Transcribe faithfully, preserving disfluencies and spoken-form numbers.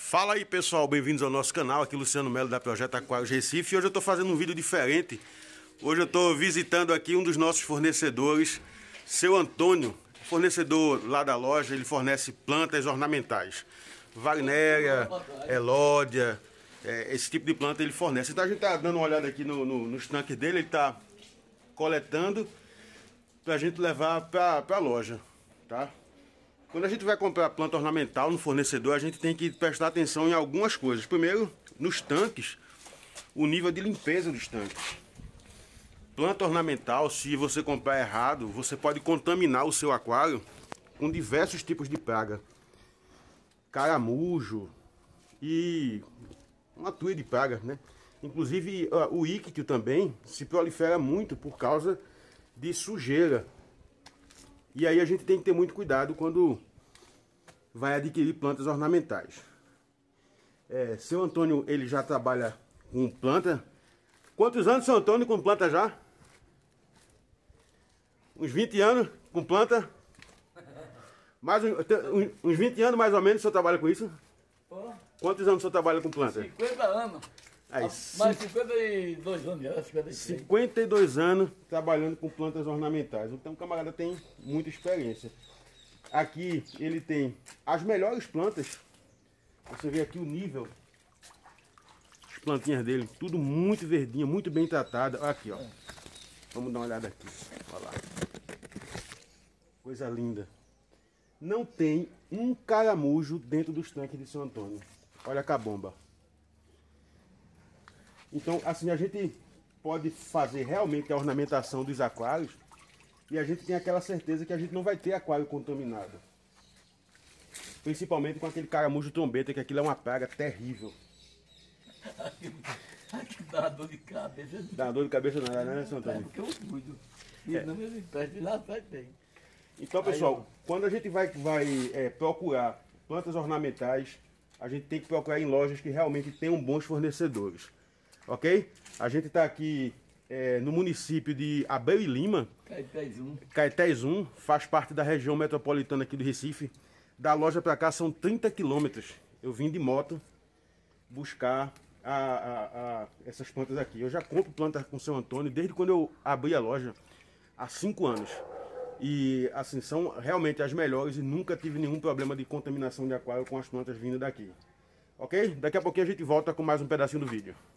Fala aí pessoal, bem-vindos ao nosso canal, aqui Luciano Melo da Projeto Aquários Recife. E hoje eu estou fazendo um vídeo diferente. Hoje eu estou visitando aqui um dos nossos fornecedores, seu Antônio, fornecedor lá da loja. Ele fornece plantas ornamentais, Wagnéria, Elódia, é, esse tipo de planta ele fornece. Então a gente está dando uma olhada aqui no, no, nos tanques dele, ele está coletando para a gente levar para a loja, tá? Quando a gente vai comprar planta ornamental no fornecedor, a gente tem que prestar atenção em algumas coisas. Primeiro, nos tanques, o nível de limpeza dos tanques. Planta ornamental, se você comprar errado, você pode contaminar o seu aquário com diversos tipos de praga. Caramujo e uma tuia de pragas, né? Inclusive o íctio também se prolifera muito por causa de sujeira. E aí a gente tem que ter muito cuidado quando vai adquirir plantas ornamentais. É, seu Antônio, ele já trabalha com planta. Quantos anos, seu Antônio, com planta já? Uns vinte anos com planta? Mais uns, uns vinte anos mais ou menos o senhor trabalha com isso? Oh. Quantos anos o senhor trabalha com planta? cinquenta anos. Aí, mais cinquenta e dois anos, já, cinquenta e três. cinquenta e dois anos trabalhando com plantas ornamentais. Então o camarada tem muita experiência. Aqui ele tem as melhores plantas. Você vê aqui o nível. As plantinhas dele, tudo muito verdinha, muito bem tratada. Aqui, ó. Vamos dar uma olhada aqui. Olha lá. Coisa linda. Não tem um caramujo dentro dos tanques de São Antônio. Olha a bomba. Então, assim, a gente pode fazer realmente a ornamentação dos aquários e a gente tem aquela certeza que a gente não vai ter aquário contaminado. Principalmente com aquele caramujo trombeta, que aquilo é uma praga terrível. Aqui dá uma dor de cabeça. Dá uma dor de cabeça nada, né, São Antônio? É porque eu cuido. E É. não me impede, lá atrás tem. Então, pessoal, quando a gente vai, vai é, procurar plantas ornamentais, a gente tem que procurar em lojas que realmente tenham bons fornecedores. Ok? A gente está aqui é, no município de Abreu e Lima. Caetés um. Caetés um, faz parte da região metropolitana aqui do Recife. Da loja para cá são trinta quilômetros. Eu vim de moto buscar a, a, a, essas plantas aqui. Eu já compro plantas com o seu Antônio desde quando eu abri a loja, há cinco anos. E assim, são realmente as melhores e nunca tive nenhum problema de contaminação de aquário com as plantas vindo daqui. Ok? Daqui a pouquinho a gente volta com mais um pedacinho do vídeo.